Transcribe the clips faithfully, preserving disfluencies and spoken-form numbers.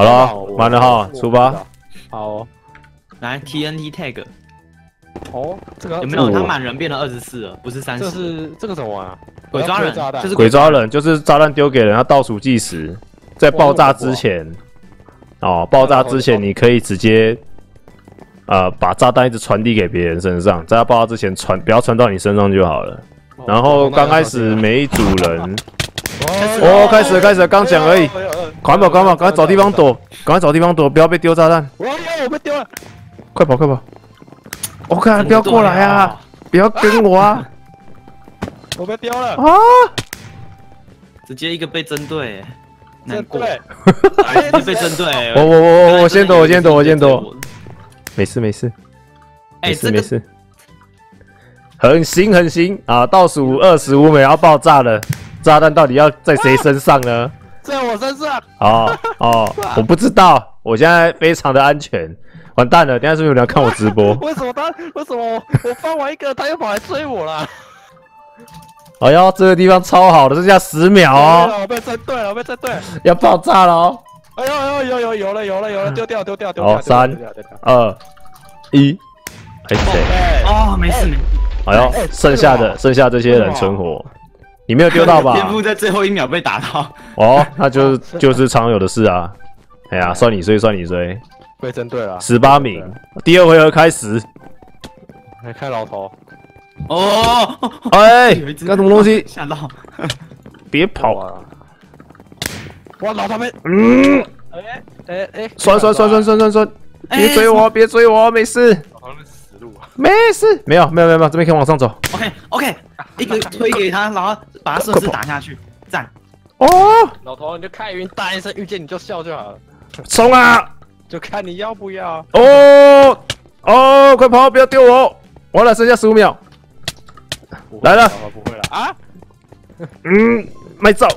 好了，满了哈，出发。 好、哦， 来 T N T tag。 哦，这个有没有？他满人变了二十四了，不是三十。 这是这个怎么玩啊？ 鬼抓人，就是鬼抓人，就是炸弹丢给人，他倒数计时，在爆炸之前，哦，爆炸之前你可以直接，呃，把炸弹一直传递给别人身上，在他爆炸之前传，不要传到你身上就好了。然后刚开始每一组人，哦，开始了，开始了，刚讲而已。赶快跑，赶快跑，赶快找地方躲，赶快找地方躲，不要被丢炸弹。 我我被丢了， 快跑，快跑！我看不要过来啊！不要跟我啊！ 我被丢了啊！ 直接一个被针对，难过。 直接被针对。 我我我我我先躲，我先躲，我先躲。没事没事，没事没事。很行很行啊！倒数二十五秒要爆炸了，炸弹到底要在谁身上呢？ 在我身上。 哦哦，我不知道，我现在非常的安全。完蛋了，等下是不是有人要看我直播？ 为什么他？为什么我我放完一个，他又跑来追我了？ 哎呦，这个地方超好的，剩下十秒哦！ 我被针对了，我被针对了， 要爆炸了哦！ 哎呦哎呦有有有了有了有了，丢掉丢掉丢掉！ 好，三二一，哎谁？ 哦，没事没事。 哎呦，剩下的剩下这些人存活，你没有丢到吧？ 天赋在最后一秒被打到。 哦，那就就是常有的事啊。哎呀，算你衰，算你衰。 被针对了， 十八名，第二回合开始。 来看老头。 哦， 哎，干什么东西？ 吓到！ 别跑！ 哇，老头被…… 嗯， 哎哎哎， 酸酸酸酸酸酸酸！别追我，别追我，没事。 老头是死路啊！ 没事，没有没有没有没有，这边可以往上走。 OK OK， 一个推给他，然后把他顺势打下去，赞！ 哦， 老头你就开云大一声，遇见你就笑就好了。 冲啊！ 就看你要不要。 哦哦，快跑，不要丢我！完了，剩下十五秒。来了， 不会了啊！ 嗯，卖照。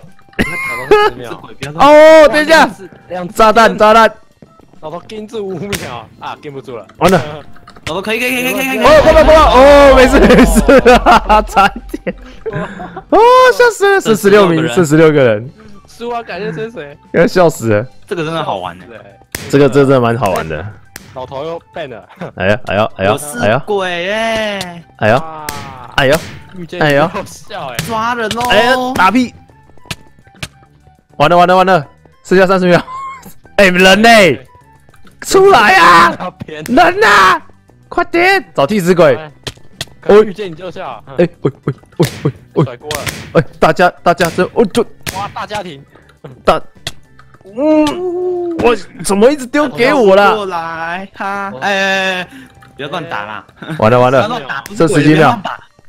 哦， 等一下，炸弹炸弹！ 老头盯住五秒啊，盯不住了。 完了， 老头可以可以可以可以可以可以。 哦，快跑快跑！哦，没事没事啊，差点。哦，笑死了，剩十六名，剩十六个人。 输啊，感谢谁谁？ 要笑死了。 这个真的好玩的， 这个这真的蛮好玩的。 老头又 ban 了。 哎呀哎呀哎呀哎呀！ 鬼耶！ 哎呀哎呀！ 哎呀！笑哎！ 抓人哦！ 哎呀，打屁！完了完了完了，剩下三十秒。哎，人呢？出来啊！人呐！快点找替死鬼！ 我遇见你就笑。 哎喂喂喂喂喂！ 甩锅了！ 哎，大家大家这哦就哇大家庭大。嗯，我怎么一直丢给我啦？ 过来，哈，哎，不要乱打啦！ 完了完了，剩十几秒，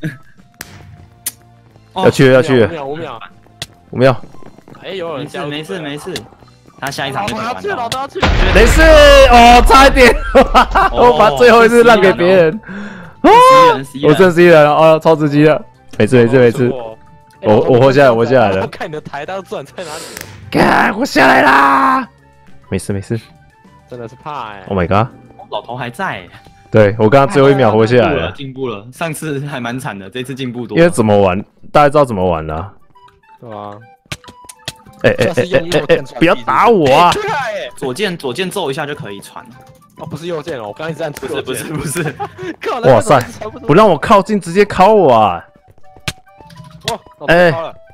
要去要去， 五秒五秒五秒。 哎，有人没事没事没事，他下一场就要去，老都要去， 没事哦，差一点，我把最后一次让给别人。啊，我剩十一人了，哦，超刺激了，没事没事没事，我我活下来，活下来了。 我看你的台刀转在哪里？ 看，我下来啦！没事没事， 真的是怕哎 ！Oh my god， 老头还在。 对我刚刚最后一秒活下来了， 进步了。上次还蛮惨的，这次进步多。 因为怎么玩，大家知道怎么玩啦。 对啊。 哎哎哎哎哎！不要打我啊！ 左键左键揍一下就可以传。 哦，不是右键哦，我刚一直按不是不是不是。 哇塞！不让我靠近，直接敲我啊！ 哇！哎，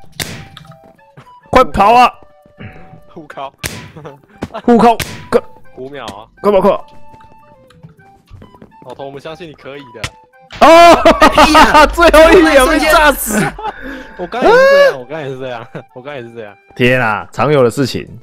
快跑啊！ 互敲， 互敲，快五秒啊！ 快跑快跑！ 老头，我们相信你可以的。 哦！最后一秒被炸死！ 我刚也是这样，我刚也是这样，我刚也是这样。 天啊，常有的事情。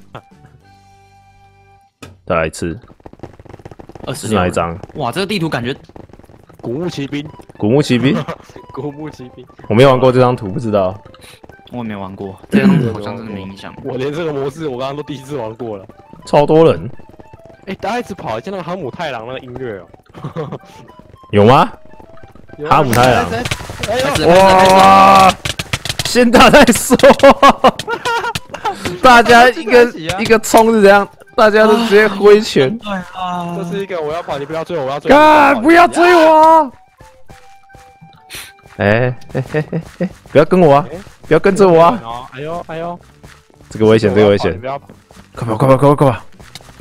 再来一次。 二十哪一张？ 哇，这个地图感觉古墓奇兵。 古墓奇兵。 古墓奇兵。 我没玩过这张图，不知道。 我也没玩过，这张图好像真的没影响。 我连这个模式我刚刚都第一次玩过了。 超多人。 哎，大家一直跑，像那个哈姆太郎那个音乐哦。 有吗？哈姆太郎。哇！先打再说。大家一个一个冲是怎样？大家都直接挥拳。 对啊。 这是一个我要跑，你不要追我，我要追。 啊！不要追我！哎哎哎哎哎！不要跟我啊！不要跟着我啊！ 哎呦哎呦！ 这个危险，这个危险！ 不要跑！ 快跑快跑快跑快跑！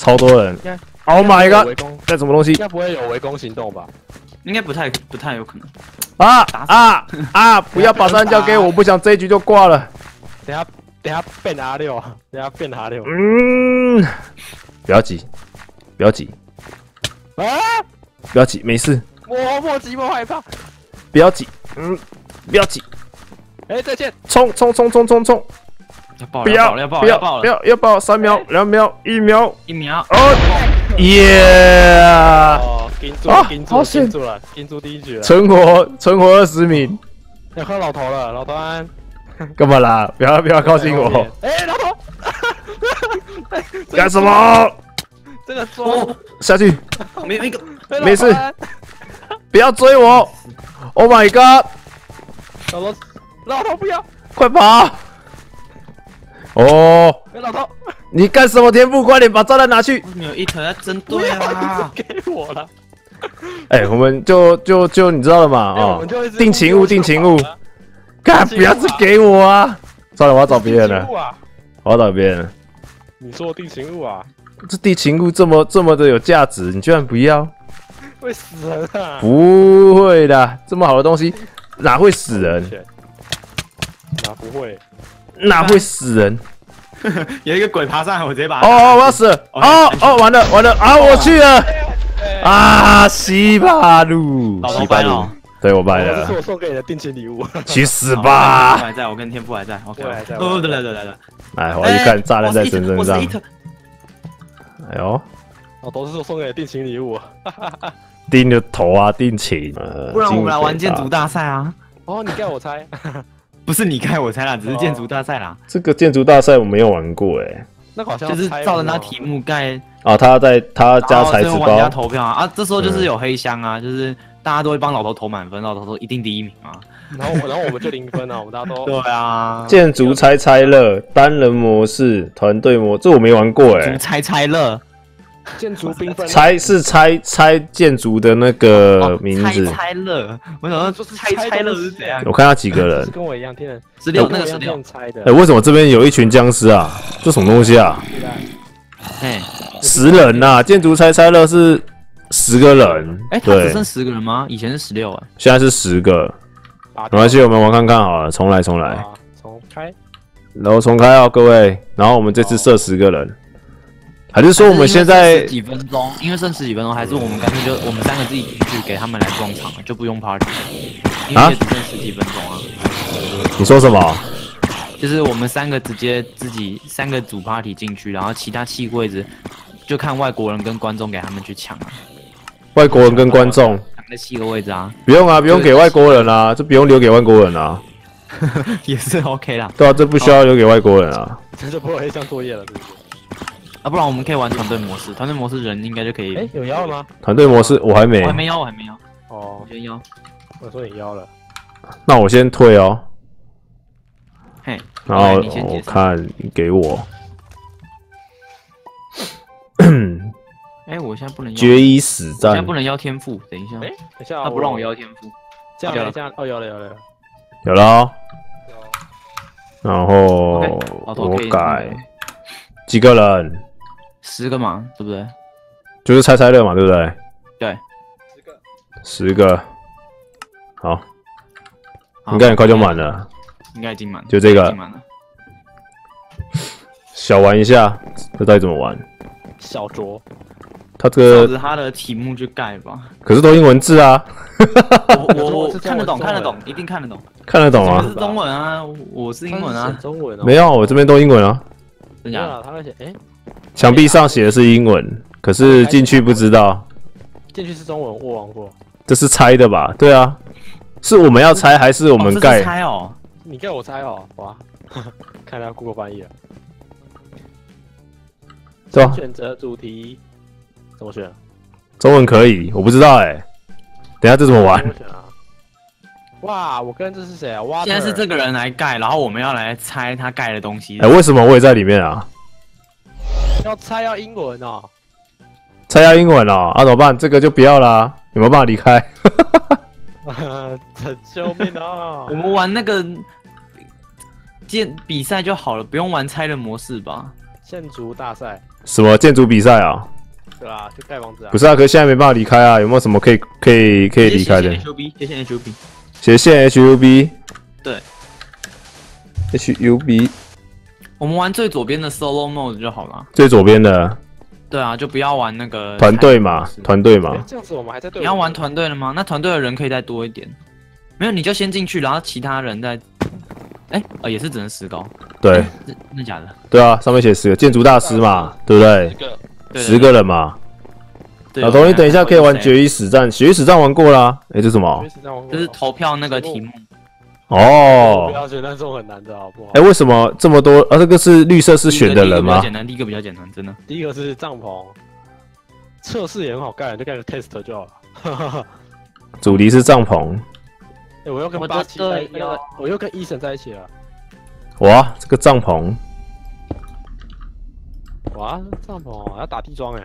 超多人。 应该 Oh my 应该不会有 god！ 围攻， 这什么东西应？该不会有围攻行动吧？ 应该不太不太有可能。 啊打死啊啊！不要把炸弹交给我，我不想这一局就挂了。 等下等下变 R 六，等下变 R 六。 嗯，不要急，不要急， 啊！ 不要急，没事， 我莫急莫害怕。 不要急，嗯，不要急， 哎，再见。 冲冲冲冲冲冲！ 要爆不要了要爆了要爆不要了要爆了！ 不要要爆！三秒、两秒、一秒， 一秒哦，耶！ 哦，盯住啊盯住好险盯住了，盯住第一局了。 存活存活二十名， 要看老头了，老头安。 干嘛啦？不要不要靠近我！ 哎，老头。 干什么？ 这个桌。 下去， 没有一个哎没事。 老头安不要追我 ！Oh my god！ 老头，老头不要。 快跑！哦， 哎，老头。 你干什么？天赋，快点把炸弹拿去！ 没有一头在针对啊！ 给我了。 哎、我们就就就你知道了嘛？ 哎我哦们就一直， 定情物，定情物，干，不要再给我啊！算了，我要找别人了定情，物啊！ 我要找别人了。 你说定情物啊？ 这地情物这么这么的有价值，你居然不要？ 会死人啊！ 不会的，这么好的东西哪会死人？ 哪不会？ 哪会死人？ 有一个鬼爬上来，我直接把哦哦，我要死了！哦哦，完了完了啊！我去了啊！西巴路， 老头西巴路掰了， 对我掰了这是，我送给你的定情礼物。 去死我吧！ 还在，我跟天赋还在。OK， 我还在哦，对对对对对。 哎，我要去看炸弹在谁身上我是一。头哎呦， 哦，都是我送给你的定情礼物。 定的头啊，定情。呃不然我们来玩建筑大。 大赛啊！ 哦，你盖我猜。 不是你开我猜啦，只是建筑大赛啦， 这个建筑大赛我没有玩过哎。 那个好像就是猜照着那不到题目盖， 啊，他在他加材质然后最后玩家包， 投票啊啊！这时候就是有黑箱啊，就是大家都会帮老头投满分，老头说一定第一名啊。 然后我然后我们就零分了，我们大家都对啊， 建筑猜猜乐单人模式、团队模，这我没玩过哎。 竹猜猜乐建筑缤纷。 猜是猜猜建筑的那个名字猜，猜乐，我想说就是猜猜乐是怎样？ 我看他几个人是。跟我一样，天人十六跟我一样那个十六， 天猜的哎，。为什么这边有一群僵尸啊？这什么东西啊？ 哎十人呐！建筑猜猜乐是十个人， 哎，他只对， 剩十个人吗？以前是十六哎。 现在是十个。 没没关系，我们玩看看好了，重来重来， 啊，重开。 然后重开哦，各位。然后我们这次设十个人，还是说我们现在还是因为剩十几分钟，因为剩十几分钟，还是我们干脆就我们三个自己进去，给他们来撞场，就不用 party，因为啊也只剩十几分钟啊。 你说什么？ 就是我们三个直接自己三个组 party 进去，然后其他七位置就看外国人跟观众给他们去抢啊， 外国人跟观众抢那七个位置啊， 不用啊，不用给外国人啊，这不用留给外国人啊。 也是 OK 啦。 对啊，这不需要留给外国人啊。 这就不会有黑箱作业了，是不是？ 啊，不然我们可以玩团队模式，团队模式人应该就可以。 哎，有腰了吗？ 团队模式我还没我还，没邀，我还没邀， 哦我，先邀。 我说你腰了。 那我先退哦。 嘿， 然后来你先解释。 我看你给我哎，我现在不能邀， 决一死战我现在不，能邀天赋，等一下哎，，等一下， 他不让我邀天赋。 这样了，这样哦，有了有了。 有了哦。 有然后 OK，老头我可以改几个人， 十个嘛，对不对？ 就是猜猜乐嘛，对不对？ 对， 十个。 十个，好， 好应该很快就满了。 应该已经满了， 就这个已经满了。 小玩一下，这到底怎么玩？ 小酌。 它这个照着他的题目去盖吧。 可是都英文字啊， 我我我是中文看得懂， 中文看得懂，一定看得懂。 看得懂啊我是？中文啊，我是英文啊它是写，中文哦。 没有，我这边都英文啊。 真假的？ 没有啦，他会写哎， 墙壁上写的是英文，可是进去不知道， 进去是中文，我忘过。 这是猜的吧？对啊，是我们要猜还是我我们盖？ 猜哦， 你盖我猜哦，哇，看到 Google 翻译了。 对啊， 选择主题怎么选？ 中文可以，我不知道哎、等一下这怎么玩怎？么选啊？哇，我跟这是谁啊？哇， 现在是这个人来盖，然后我们要来猜他盖的东西哎、。为什么我也在里面啊？ 要猜要英文哦。 猜下英文哦，啊怎么办？这个就不要啦，有没有办法离开？ 救命啊我！们玩那个建比赛就好了，不用玩猜的模式吧？ 建筑大赛， 什么建筑比赛啊？ 对啊，就盖房子啊。 不是啊，可是现在没办法离开啊，有没有什么可以可以可以离开的？ 斜线 H U B， 斜线 H U B， 斜线 H U B。 对 ，H U B。 我们玩最左边的 Solo Mode 就好了。 最左边的。 对啊，就不要玩那个团队嘛，团队嘛。 这样子我们还在对。 你要玩团队了吗？那团队的人可以再多一点。没有，你就先进去，然后其他人再。哎、欸，呃，也是只能十高。 对。 真的假的？ 对啊，上面写十个建筑大师嘛，对不对？ 十个。 对十个人嘛。老头，你等一下可以玩决一死战，决一死战玩过啦。哎，这什么？ 这是投票那个题目。 哦。 不要选那种很难的好不好？ 哎，为什么这么多？啊，这个是绿色是选的人吗？ 第一个比较简单，第一个比较简单，真的。 第一个是帐篷，测试也很好盖，就盖个 test 就好了。 主题是帐篷。 哎，我又跟八七在，我又跟医生在一起了。 哇，这个帐篷。 哇，帐篷要打地桩哎。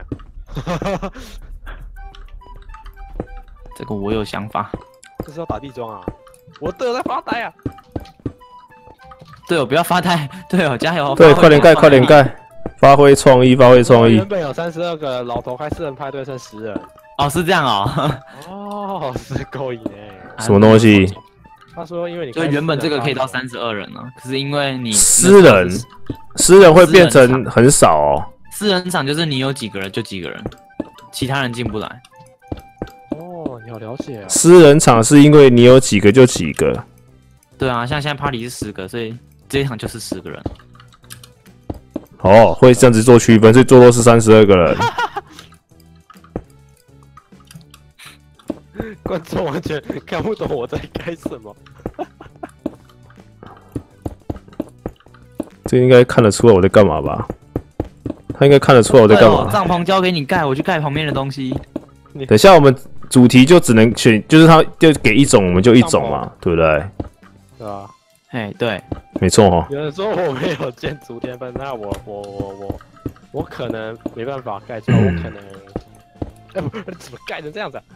这个我有想法。 这是要打地桩啊！我队友在发呆啊！ 队友不要发呆，队友加油！ 对，快点盖，快点盖，发挥创意，发挥创意。 原本有三十二个，老头开四人派对剩十人。 哦，是这样哦。 哦，是够赢哎！ 什么东西？ 他说，因为你所以原本这个可以到三十二人呢，可是因为你私人，私人会变成很少哦。 私人场就是你有几个人就几个人，其他人进不来。 哦，你好了解啊。 私人场是因为你有几个就几个。 对啊，像现在 party 是十个，所以这一场就是十个人。 哦，会这样子做区分，所以最多是三十二个人。 观众完全看不懂我在干什么。 这应该看得出来我在干嘛吧？他应该看得出来我在干嘛。 帐篷交给你盖，我去盖旁边的东西。 等一下我们主题就只能选，就是他就给一种，我们就一种嘛，对不对？ 对啊。 哎，对， 没错哦。 有人说我没有建筑天分，那我我我我我可能没办法盖出来，我可能，哎不，怎么盖成这样子啊？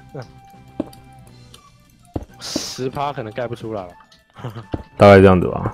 十趴可能盖不出来了。 大概这样子吧。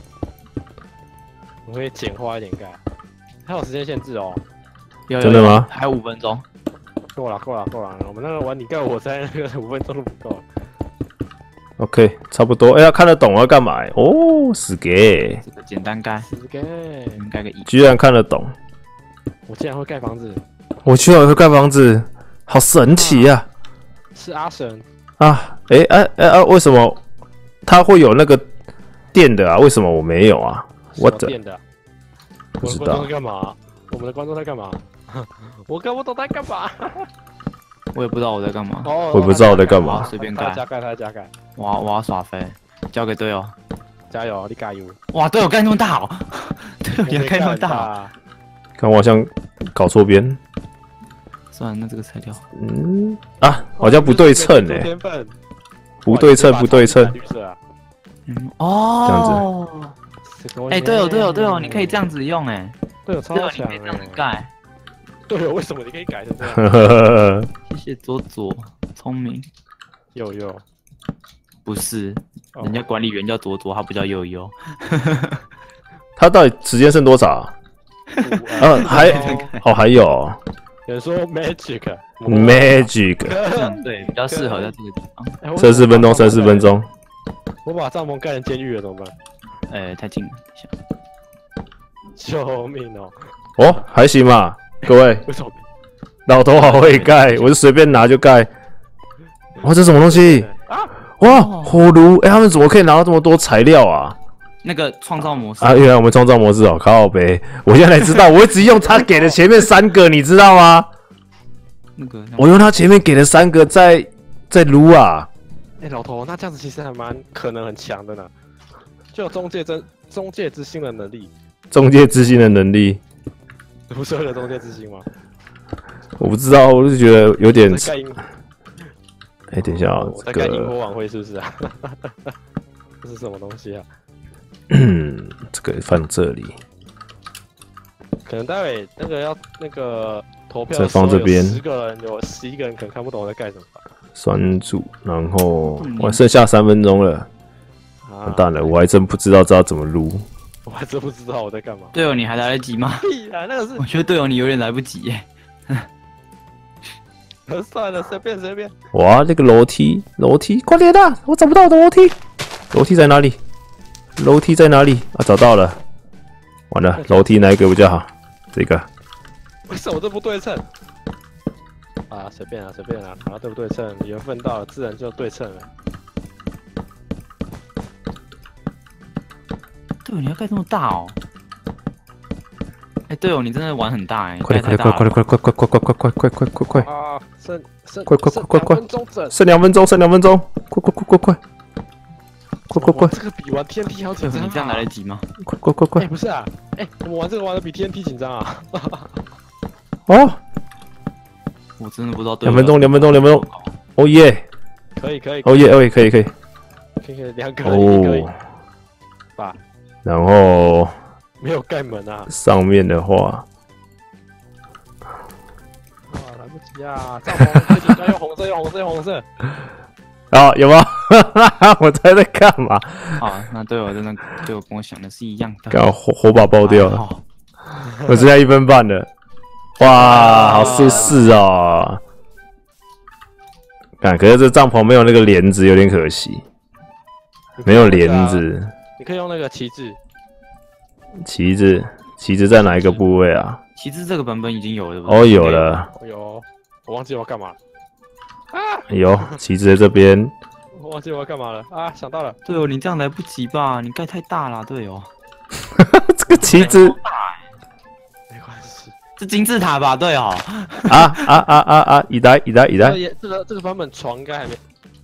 我会简化一点盖，还有时间限制哦。 有真的吗？ 还有五分钟。 够了，够了，够了！我们那个玩你盖我猜那个五分钟都不够。 OK， 差不多。哎、欸，要看得懂要干嘛、欸？哦，死给。 这个简单盖。 死给。 盖个一。 居然看得懂。 我竟然会盖房子。 我居然会盖房子，好神奇呀、啊！ 是阿神。 啊，哎哎哎啊！为什么他会有那个电的啊？为什么我没有啊？我的电的。 不知道。 我们观众在干嘛？我们的观众在干嘛？我看不懂在干嘛。 我也不知道我在干嘛。 哦， 我也不知道我在干嘛。 随便盖。 加盖，他加盖。 我要我要耍飞，交给队友。 加油，你加油！ 哇，队友盖那么大哦！队友也盖那么大。 看我好像搞错边。 算了，那这个拆掉。 嗯啊，好像不对称哎、欸。不对称，不对称。 嗯哦， 这样子。哎、欸，队友，队友，队友，你可以这样子用哎、欸。 队友超强哎、欸！ 这样子盖。 队友，为什么你可以改成这样？ 谢谢左左，聪明。 悠悠， 不是，人家管理员叫左左，他不叫悠悠。 他到底时间剩多少啊？啊，还哦还有。 有人说 magic magic， 对，比较适合在这个地方。 剩四分钟，剩四分钟。 我把帐篷盖成监狱了，怎么办？ 哎，太近了， 救命哦！ 哦，还行嘛，各位。 为什么？ 老头好会盖，我就随便拿就盖。哇，这什么东西？哇，火炉！哎，他们怎么可以拿到这么多材料啊？ 那个创造模式啊，原来我们创造模式哦，靠北！我现在才知道，我一直用他给的前面三个，你知道吗？ 那个， 我用他前面给的三个在在撸啊。 哎、欸，老头，那这样子其实还蛮可能很强的呢，就有中介真中介之心的能力。 中介之心的能力， 不是有中介之心吗？ 我不知道，我就觉得有点。哎、欸，等一下啊、 哦， 这个在盖萤火晚会是不是啊？这是什么东西啊？ 嗯，这个放这里。 可能待会那个要那个投票， 再放这边。 十个人有十一个人可能看不懂我在盖什么。 酸煮，然后我剩下三分钟了，完蛋了，我还真不知道知道怎么撸。 我还真不知道我在干嘛。 队友，你还来得及吗？ 屁啊，那个是我觉得队友你有点来不及耶。 算了，随便随便。 哇，那个楼梯，楼梯，快点啊！我找不到我的楼梯，楼梯在哪里？楼梯在哪里？啊，找到了。完了，楼梯哪一个比较好？这个。 为什么这不对称？啊，随便啊，随便啊，反正对不对称，缘分到了，自然就对称了。 队友，你要盖这么大哦？哎，队友，你真的玩很大哎！ 快点，快点，快点，快快快快快快快快快快快！ 啊，剩剩快快快快快分钟整， 剩两分钟，剩两分钟，快快快快快！快快快！ 这个比玩 T N T 还要紧张。 你这样来得及吗？ 快快快快！ 哎，不是啊，哎，我们玩这个玩的比 T N T 紧张啊！ 哦， 我真的不知道队友。 两分钟，两分钟，两分钟！哦耶！ 可以可以， 哦耶！哦耶！可以可以。 可以可以，两个人一可以。吧。 然后没有盖门啊。 上面的话， 啊，来不及啊！帐篷最紧张，用红色，用红色，用红色。 啊，有吗？我猜在干嘛？ 啊，那队友真的队友跟我想的是一样的。 刚好火火把爆掉了，我剩下一分半了。哇，好舒适哦！看，可是这帐篷没有那个帘子，有点可惜。没有帘子。 你可以用那个旗帜。 旗子，旗子在哪一个部位啊？ 旗帜这个版本已经有了，对不对？ 哦，有了。 有，我忘记我要干嘛了。啊！ 有，旗子在这边。 我忘记我要干嘛了啊！想到了， 队友，你这样来不及吧？你盖太大了，队友。 这个旗子， 没关系。 是金字塔吧，队友？ 啊啊啊啊啊！一代一代一代。 这个这个版本床应该还没。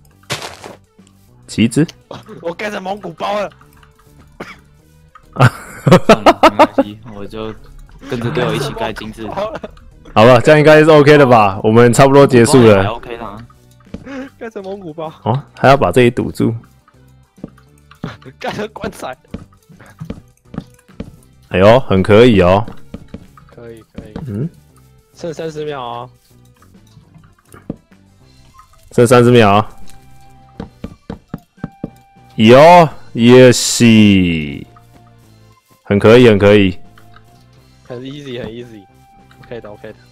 旗子。 我盖成蒙古包了。 啊，没关系，我就跟着队友一起盖金字塔。 好吧，这样应该是 OK 的吧？我们差不多结束了。 OK 啦。 盖成蒙古包。 哦，还要把这里堵住。 盖成棺材。 哎呦，很可以哦。 可以可以。 嗯。 剩三十秒哦。 剩三十秒。有，也是。很可以，很可以。 很 easy， 很 easy。OK 的 ，OK 的。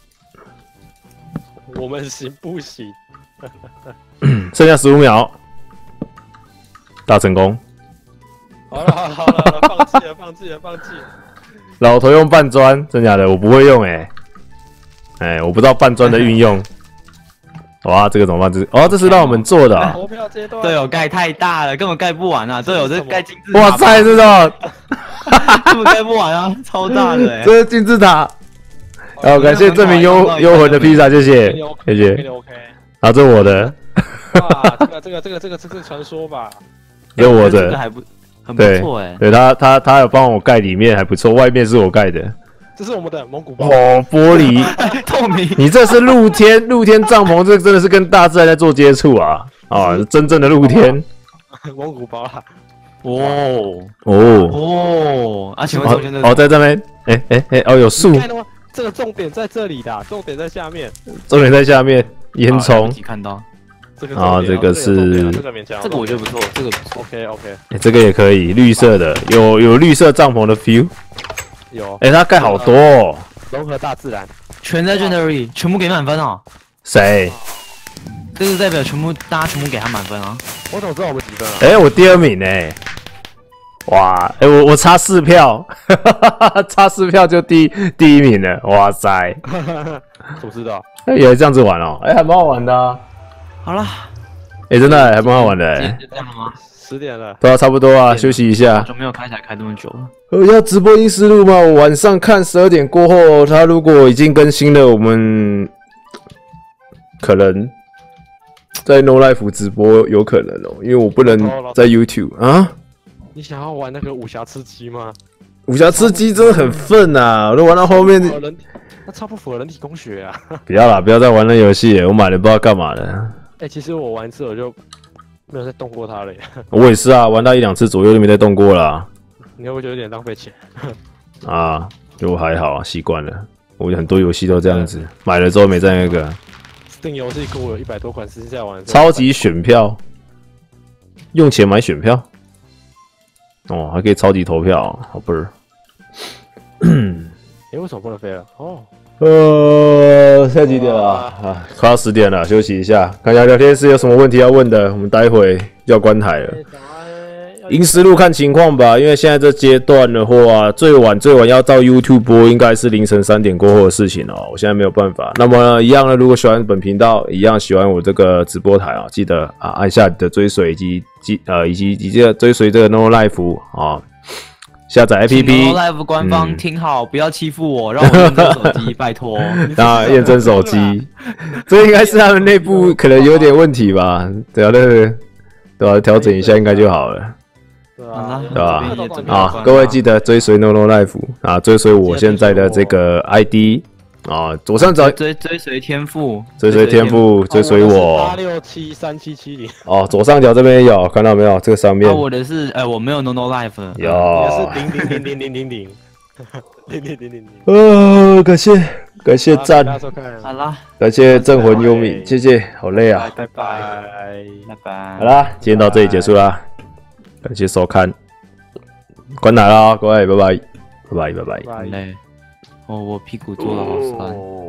我们行不行？ 剩下十五秒，大成功。 好了好了好了，放弃了放弃了放弃了。 老头用半砖，真假的？我不会用哎、欸，哎、欸，我不知道半砖的运用。哇，这个怎么办？这哦，这是让我们做的、啊。 投票阶段。 队友盖太大了，根本盖不完啊！队友这盖金字塔。 哇塞，这种根本盖不完啊，超大的哎、欸！ 这是金字塔。好，感谢证明幽幽魂的披萨，谢谢谢谢。 OK。 啊，这我的。 哇，这个这个这个这个这是传说吧？ 这我的。 这个还不很不错哎、欸。 对他他他有帮我盖里面还不错，外面是我盖的。 这是我们的蒙古包。 哦，玻璃透明。 你这是露天露天帐篷，这真的是跟大自然在做接触啊！啊，真正的露天。 蒙古包啦。 哦哦哦，啊，请问中间的哦，在这边，哎哎哎，哦，有树。 这个重点在这里的，重点在下面。 重点在下面，烟囱。 看到。 这个啊，这个是这个勉强， 这个我觉得不错，这个不错。 OK OK。 哎，这个也可以，绿色的，有有绿色帐篷的 feel。 有。 哎，它盖好多哦。 融合大自然。 全 legendary， 全部给满分哦。 谁？ 这个代表全部大家全部给他满分啊。 我怎么知道我们几分啊？ 哎，我第二名哎。哇，哎，我我差四票，差四票就第第一名了，哇塞！ 怎么知道？ 哎，也这样子玩哦，哎，还蛮好玩的啊。 好了， 哎，真的还蛮好玩的哎。 就这样了吗？ 十点了。 对啊，差不多啊，休息一下。 就没有开起来开这么久了。 呃，要直播阴思路吗？我晚上看十二点过后，他如果已经更新了，我们可能在 No Life 直播有可能哦，因为我不能在 YouTube 啊。 你想要玩那个武侠吃鸡吗？ 武侠吃鸡真的很愤啊！我都玩到后面， 那超不符合人体工学啊！ 不要啦，不要再玩那游戏了，我买了不知道干嘛的。 哎、欸，其实我玩一次我就没有再动过它了耶。 我也是啊，玩到一两次左右就没再动过啦。 你会不会觉得有点浪费钱？ 啊，就还好啊，习惯了。我很多游戏都这样子，买了之后没再那个。 Steam 游戏库有一百多款，私下玩。 超级选票，用钱买选票。 哦，还可以超级投票，好不是？ 哎，为什么不能飞了？哦， 呃，现在几点了？啊，快要十点了，休息一下，看一下聊天室有什么问题要问的，我们待会要关台了。银石路看情况吧，因为现在这阶段的话，最晚最晚要到 YouTube 播，应该是凌晨三点过后的事情哦。我现在没有办法。那么一样呢，如果喜欢本频道，一样喜欢我这个直播台啊，记得啊按下你的追随以及记呃以及以及追随这个 No Life 啊。下载 A P P No Live 官方、嗯、听好，不要欺负我，让我验证手机，拜托。 啊，验证手机，这应该是他们内部可能有点问题吧？对啊，那个对吧？调整一下应该就好了。 对啊， 对吧？啊，各位记得追随 No No Life 啊，追随我现在的这个 I D 啊，左上角追追随天赋， 追随天赋，追随我。 八六七三七七零。 哦，左上角这边有看到没有？这个上面。 啊，我的是，呃，我没有 No No Life。 有。 也是零零零零零零零零零零零零。 呃，感谢感谢赞， 好啦， 感谢镇魂幽冥，谢谢，好累啊， 拜拜拜拜。 好啦，今天到这里结束啦。感谢收看，关台了，各位，拜拜，拜拜，拜拜。 累，哦，我屁股坐得好酸。